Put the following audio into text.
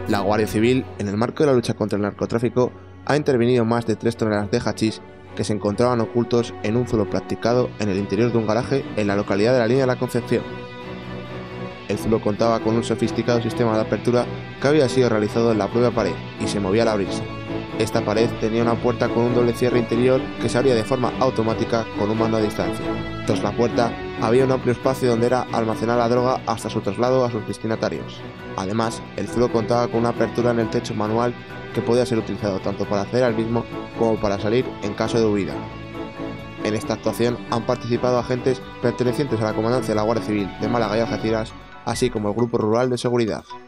La Guardia Civil, en el marco de la lucha contra el narcotráfico, ha intervenido más de 3 toneladas de hachís que se encontraban ocultos en un zulo practicado en el interior de un garaje en la localidad de la Línea de la Concepción. El zulo contaba con un sofisticado sistema de apertura que había sido realizado en la propia pared y se movía al abrirse. Esta pared tenía una puerta con un doble cierre interior que se abría de forma automática con un mando a distancia. Tras la puerta había un amplio espacio donde era almacenar la droga hasta su traslado a sus destinatarios. Además, el zulo contaba con una apertura en el techo manual que podía ser utilizado tanto para acceder al mismo como para salir en caso de huida. En esta actuación han participado agentes pertenecientes a la Comandancia de la Guardia Civil de Málaga y Algeciras, así como el Grupo Rural de Seguridad.